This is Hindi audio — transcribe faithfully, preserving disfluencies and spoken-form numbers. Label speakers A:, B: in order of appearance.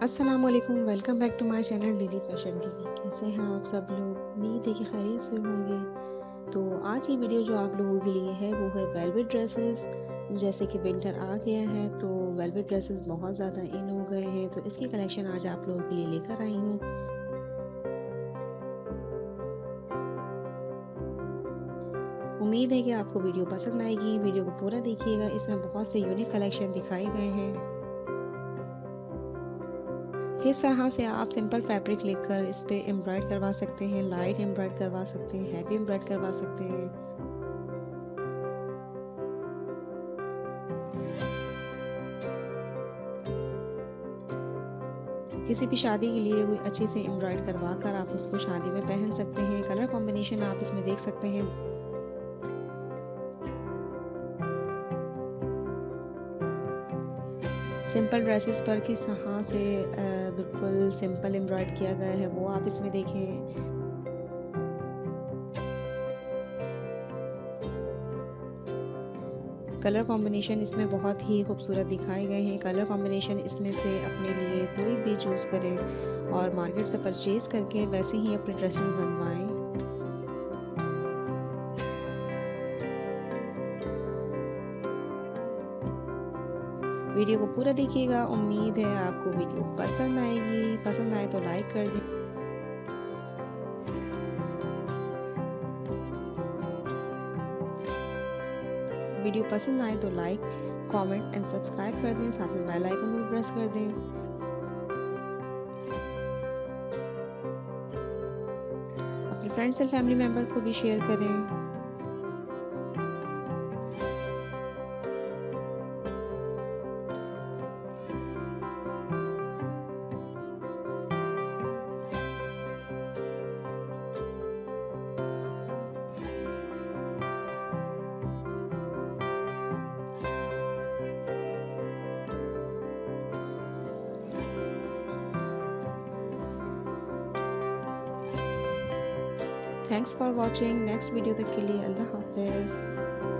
A: अस्सलाम वालेकुम, welcome back to my channel daily fashion TV. कैसे हैं आप सब लोग? उम्मीद है कि खैरियत से होंगे। तो आज की वीडियो जो आप लोगों के लिए है वो है वेलवेट ड्रेसेस। जैसे कि विंटर आ गया है तो वेलवेट ड्रेसेस बहुत ज़्यादा इन हो गए हैं, तो इसकी कलेक्शन आज आप लोगों के लिए लेकर आई हूँ। उम्मीद है कि आपको वीडियो पसंद आएगी। वीडियो को पूरा देखिएगा, इसमें बहुत से यूनिक कलेक्शन दिखाए गए हैं। किस तरह से आप सिंपल फैब्रिक लेकर इस पे एम्ब्रॉयड करवा सकते हैं, लाइट एम्ब्रॉयड करवा सकते हैं, हैवी एम्ब्रॉयड करवा सकते हैं। किसी भी शादी के लिए कोई अच्छे से एम्ब्रॉयड करवा कर आप उसको शादी में पहन सकते हैं। कलर कॉम्बिनेशन आप इसमें देख सकते हैं। सिंपल ड्रेसेस पर किस तरह से अ, बिल्कुल सिंपल एम्ब्रॉयड किया गया है वो आप इसमें देखें। कलर कॉम्बिनेशन इसमें बहुत ही खूबसूरत दिखाए गए हैं। कलर कॉम्बिनेशन इसमें से अपने लिए कोई भी चूज़ करें और मार्केट से परचेज़ करके वैसे ही अपने ड्रेसेस बनवाएं। वीडियो को पूरा देखिएगा। उम्मीद है आपको वीडियो पसंद आएगी। पसंद आए तो लाइक कर दें। वीडियो पसंद आए तो लाइक, कमेंट एंड सब्सक्राइब कर दें। साथ में बेल आइकन भी प्रेस कर दें। अपने फ्रेंड्स एंड फैमिली मेम्बर्स को भी शेयर करें। Thanks for watching. Next video तक के लिए अल्लाह हाफिज़।